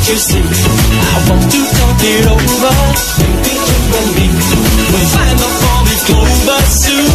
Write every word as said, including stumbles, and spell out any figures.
can't you see? I want to talk it over. Maybe you and me will find the fall is over soon.